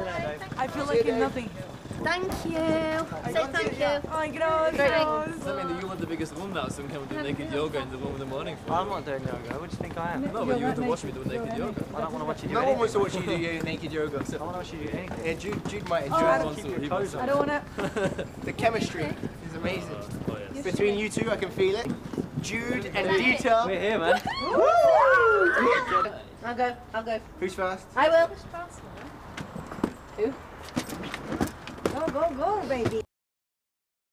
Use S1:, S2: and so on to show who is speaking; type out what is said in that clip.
S1: I feel like in nothing.
S2: Thank you. Say thank you.
S1: Ay, gracias.
S3: Does that mean that you want the biggest room now, so we can do naked yoga in the room in the morning?
S4: I'm not doing yoga. What do you think I am?
S3: No, but you want to watch me do naked yoga.
S4: I don't want to watch you do
S5: No
S4: anything.
S5: one wants to watch you do naked yoga.
S4: I want to watch you do anything.
S5: Yeah, Jude might enjoy
S1: I
S5: it.
S1: don't-
S3: Keep your clothes
S1: I don't want to.
S5: The chemistry is amazing.
S3: Oh, yes.
S5: Between you two, I can feel it. Jude and Dita.
S4: We're here, man.
S2: I'll go.
S5: Who's first?
S2: I will.
S1: Go, go, go, baby.